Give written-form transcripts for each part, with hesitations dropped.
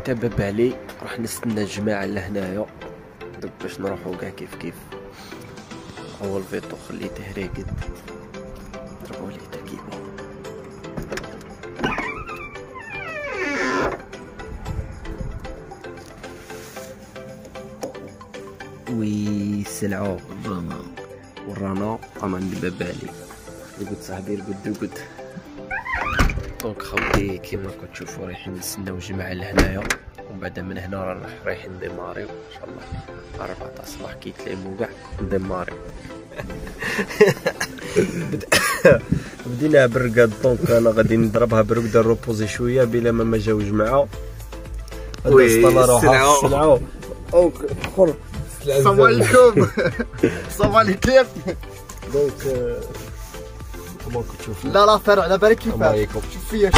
دابا بالي راح نستنى الجماعه لهنايا دوك باش نروحو كاع كيف اول فيتو خليته راقد ضربوا ليه تركيبه. وي سلعو ورانا طبعا دابا بالي يقول صاحبي يرقد دونك خاوتي كيما كتشوفوا رايحين نستناو الجماعه لهنايا ومن بعد من هنا رايحين نديماريو ان شاء الله 4 تاع الصباح كي يتلايمو كاع نديماريو. بدينا بالرقاد دونك انا غادي نضربها برقده نروبوزي شويه بلا ما جاو جماعه. وي السلعه او خر السلام عليكم. السلام عليكم. دونك كما كتشوفوا لا فرع على بالك كيفاش شوف فيا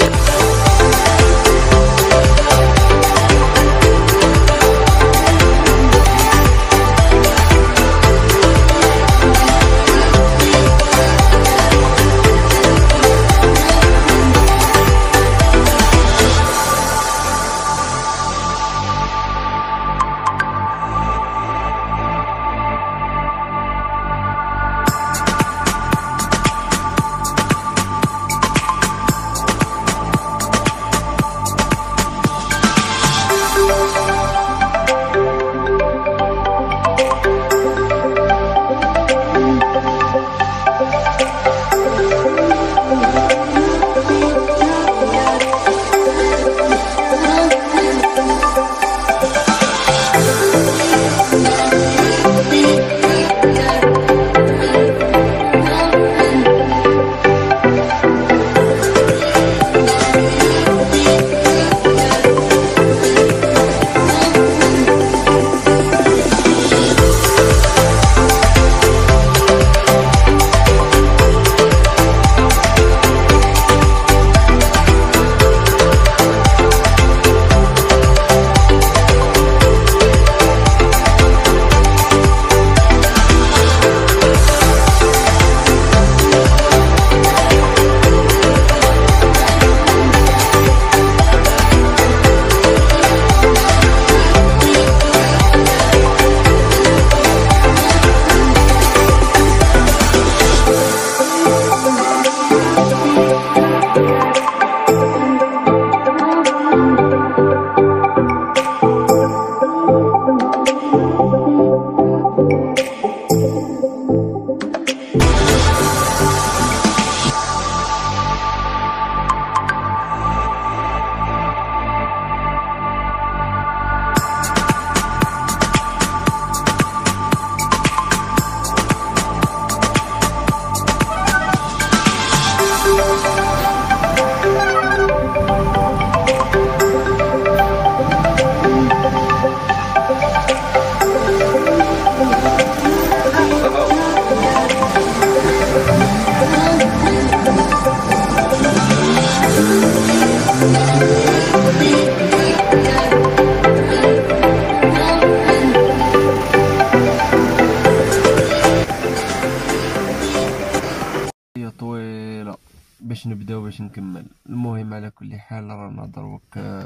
طويله باش نبداو باش نكمل. المهم على كل حال رانا دروك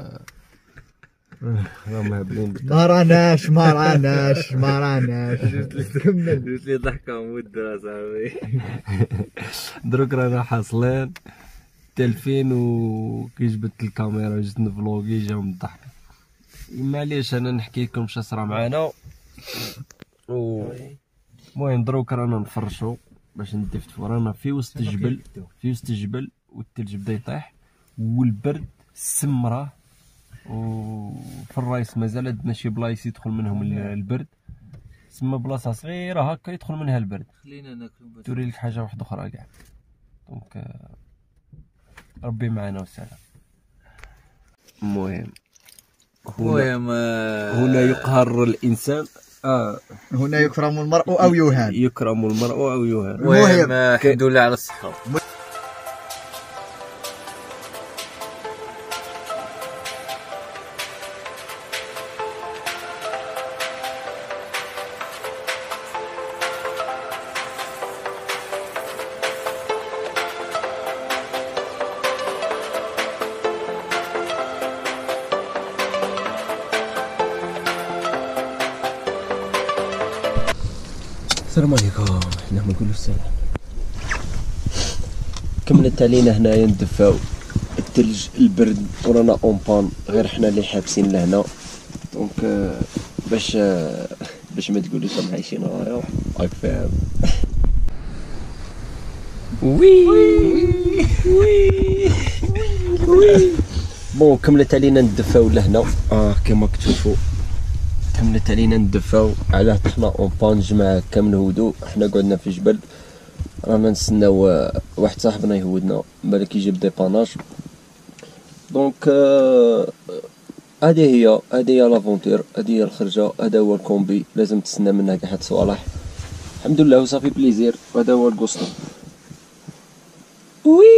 راهم هابلين ما راناش كمل. قلت لي ضحكه مود صاحبي. دروك رانا حاصلين تلفين وكي جبت الكاميرا وجيت نفلوغي جاهم الضحك. معليش انا نحكي لكم شا صرا معانا. المهم دروك رانا نفرشوا باش ندفتفوا. رانا في وسط الجبل والثلج بدا يطيح والبرد السمره وفي الرايس مازال عندنا شي بلايص يدخل منهم البرد. تسمى بلاصه صغيره هكا يدخل منها البرد. خلينا ناكلوا توري لك حاجه واحده اخرى كاع. دونك ربي معنا وسلام. المهم هنا يقهر الانسان. هنا يكرم المرء او يهان. المهم الحمد لله على الصحه. السلام عليكم. حنا ما نقولوش السلام. كملت علينا هنايا ندفاو الثلج البرد ورانا اون بان، غير حنا اللي حابسين لهنا. دونك باش ما تقولوش رانا عايشين غايا راك فاهم. وي وي وي بون كملت علينا ندفاو لهنا كما كتشوفوا. كملت علينا ندفاو على حنا اون بان جماعة كامل هدوء. حنا قعدنا في الجبل رانا نستناو واحد صاحبنا يهودنا بالك يجيب ديباناج. دونك هذه هي لافونتير، هذه هي الخرجه، هذا هو الكومبي. لازم تستنى منها كاع حد صوالح. الحمد لله وصافي بليزير. وهذا هو الكوستو. وي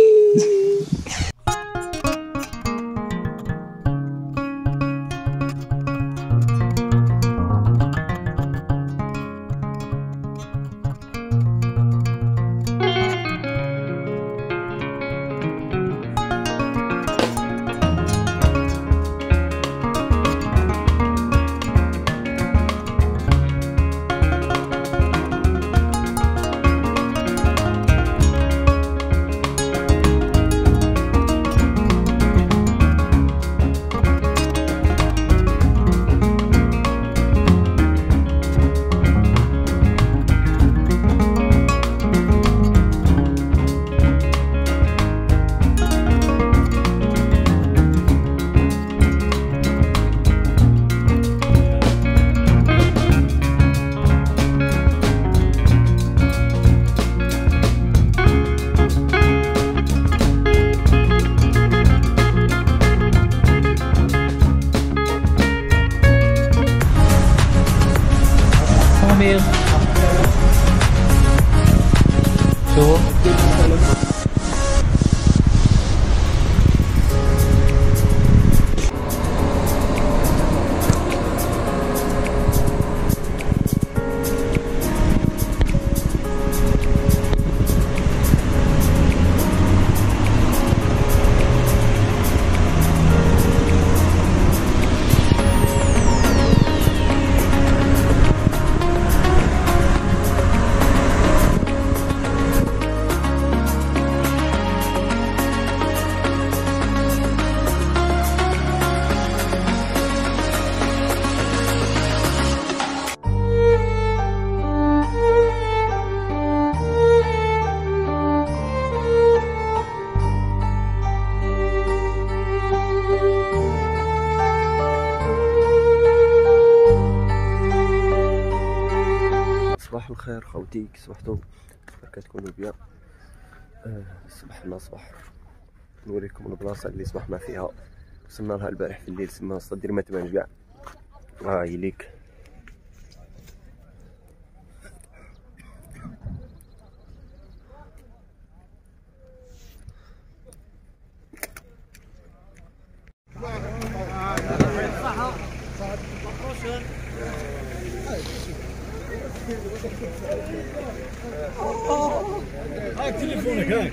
صباح الخير خوتي، كي صبحتوا؟ نتمنى تكونوا بيان. صبحنا صباح نوريكم البلاصه اللي صبحنا فيها. وصلنا لها البارح في الليل، سما صدر ما تبان كاع. هاي ليك هاك تليفونك هاك.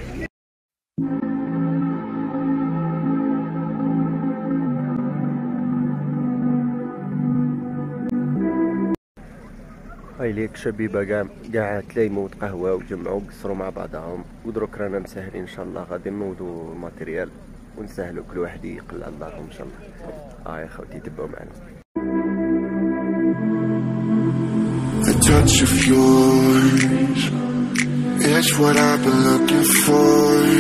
هاي ليك شبيبه كاع تلايموا وتقهواو وتجمعوا وقصروا مع بعضهم. ودروك رانا مسهلين ان شاء الله، غادي نوضوا الماتيريال ونسهلوا كل واحد يقلع دارهم ان شاء الله. يا خوتي تبعوا معنا. The touch of yours is what I've been looking for.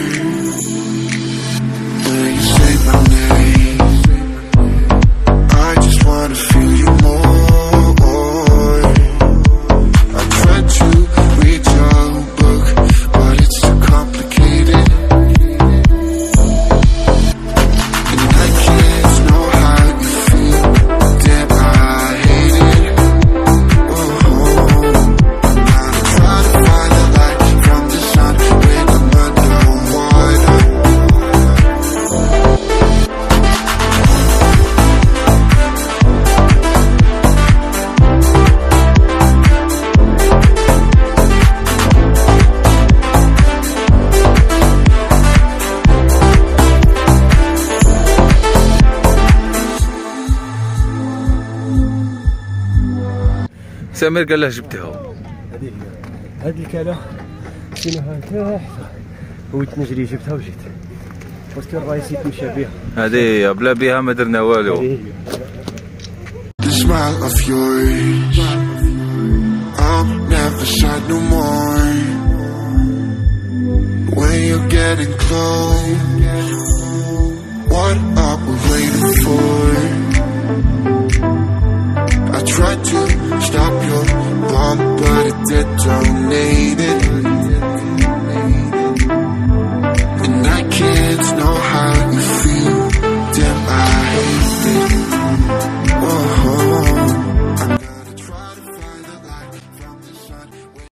When you say my name, I just wanna feel you more. I tried to read your book, but it's too complicated, and I can't know how you feel. Damn, I hate it. سمير قال له جبتها. هذه هي هاد الكاله شيناها تحت هويت نجري جبتها وجيت باسكو الرايس يتمشى بها هذه بلا بها ما درنا والو. The smile of yours, I'm never sad no more. When you're getting close, what are we waiting for? I tried to stop your bomb, but it detonated. And I can't know how